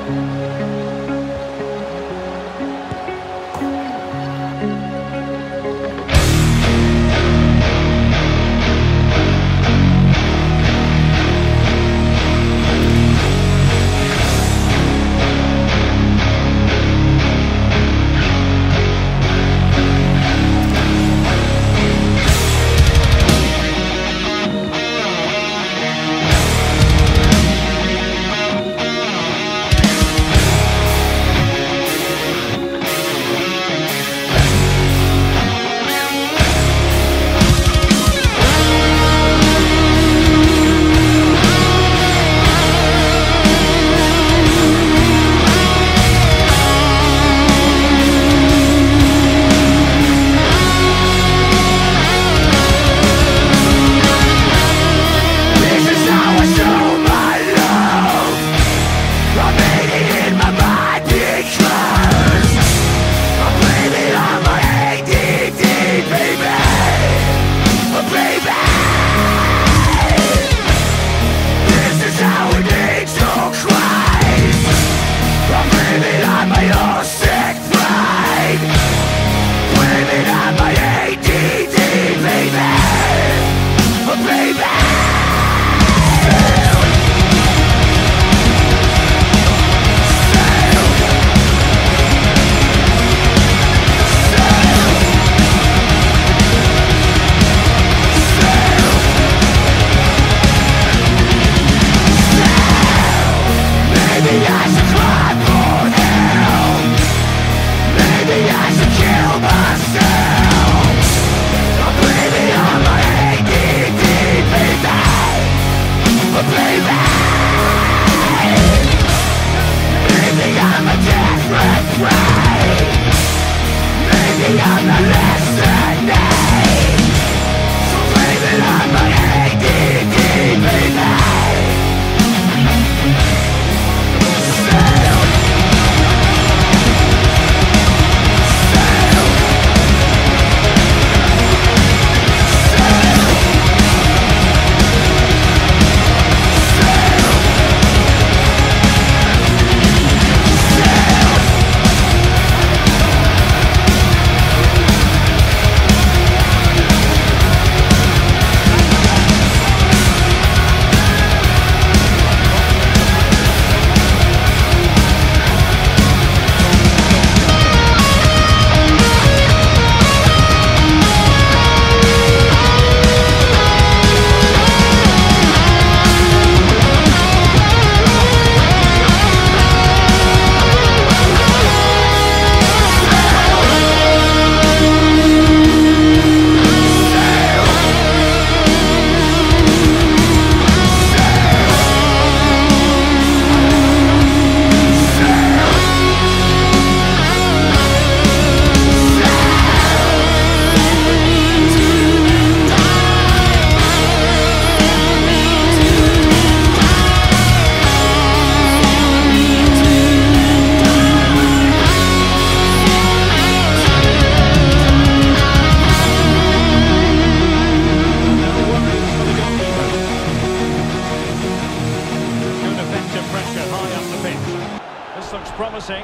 promising.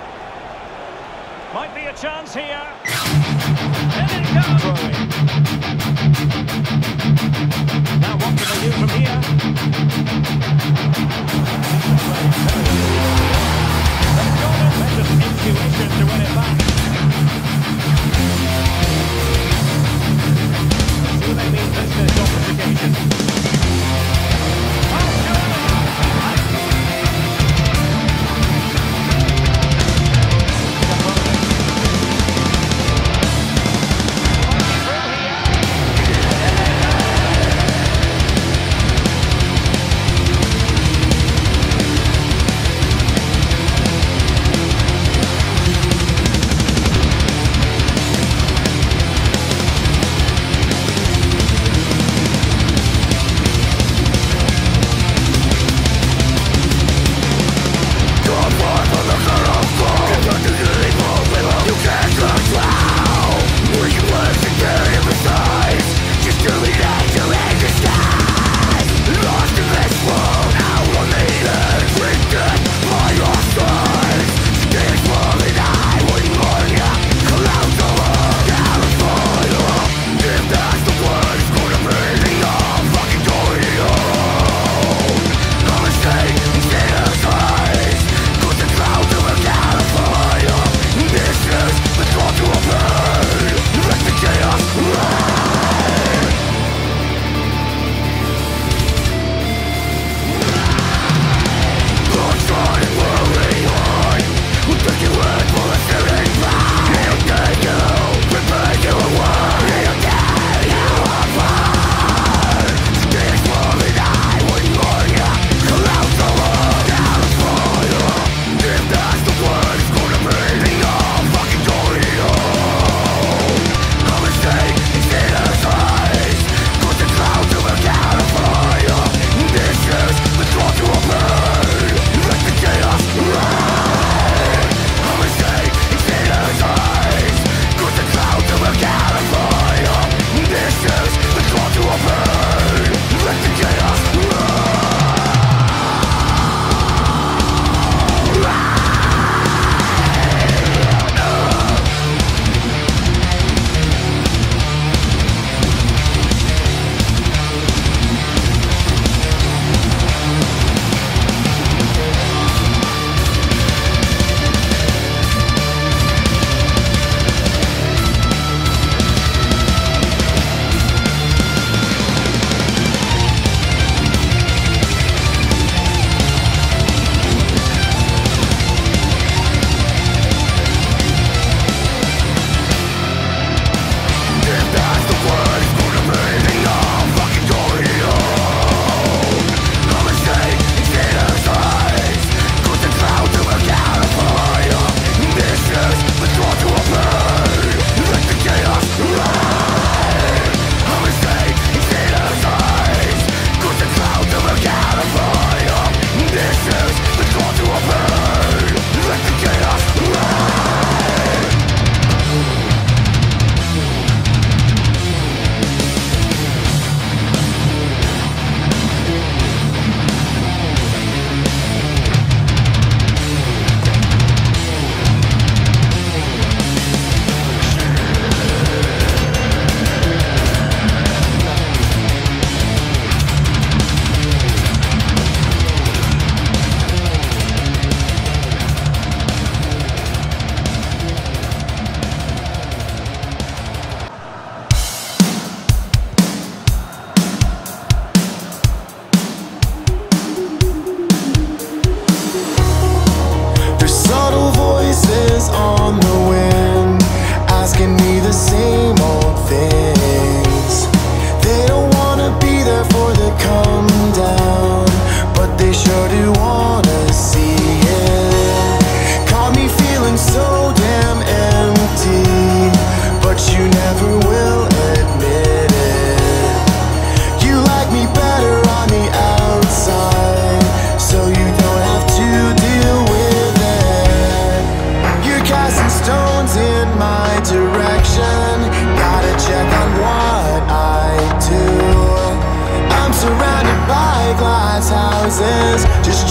Might be a chance here. There it goes. Throwing. Now what can they do from here? They've got a tremendous intuition to win it back. Do they mean business on this occasion?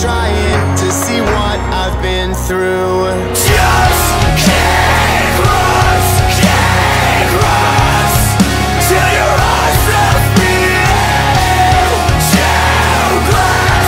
trying to see what I've been through. Just kick rocks till your eyes stop bleeding. Show glass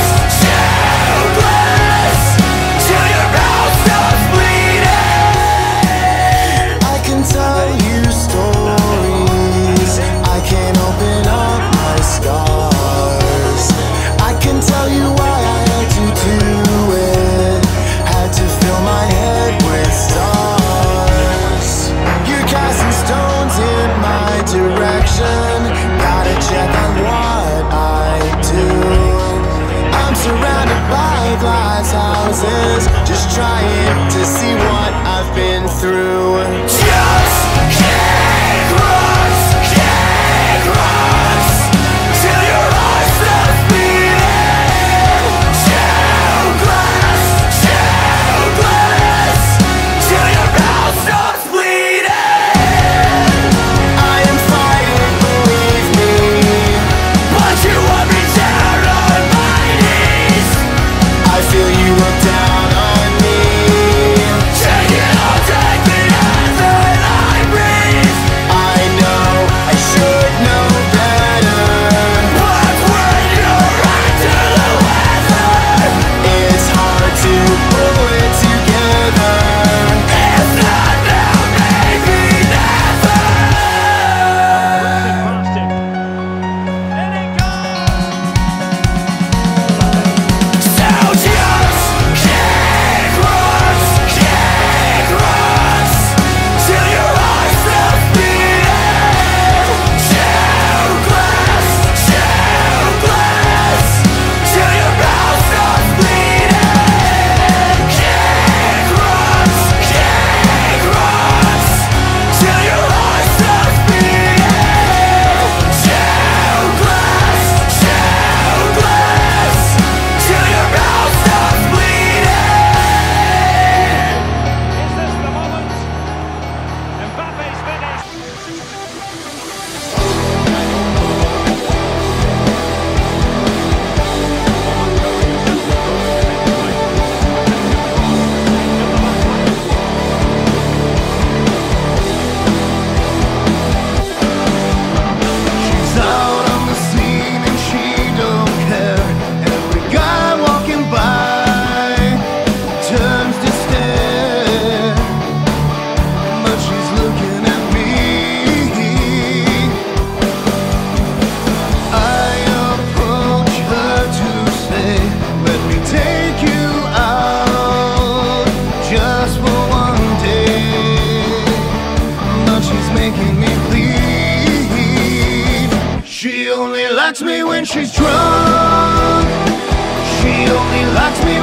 till your mouth stops bleeding. I can tell you stories, I can open up my scars. I can tell you why I had to do it, had to fill my head with stars. You're casting stones in my direction, gotta check on what I do. I'm surrounded by glass houses, just trying to see what I've been through. Just kick rocks till your eyes stop bleeding. Show glass till your mouth stops bleeding. I am fighting, believe me, But you want me down on my knees. I feel you look down on me. Take it all, take the air that I breathe. I know I should know better. But when you're under the weather, It's hard to pull it together. if not now, maybe never. Past him. In it goes! So just kick rocks till your eyes stop bleeding. Show glass till your mouth stops bleeding. Kick rocks till your eyes stop bleeding. Show glass till your mouth stops bleeding. Is this the moment? Mbappe's finished. She's out on the scene and she don't care. Every guy walking by turns to stare, but she's looking at me. I approach her to say, let me take you out just for one day, but she's making me bleed. She only likes me when she's drunk. She only likes me